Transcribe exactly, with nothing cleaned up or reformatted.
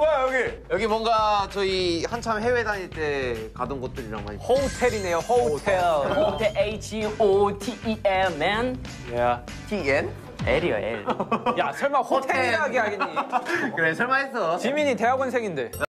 뭐야 여기? 여기 뭔가 저희 한참 해외 다닐 때 가던 곳들이랑 많이. 호텔이네요, 호텔. 호텔 H O T E L man. 야, 티 엔? L이요 L. 야 설마 호텔이라고 하겠니? 그래 설마 했어. 지민이 대학원생인데.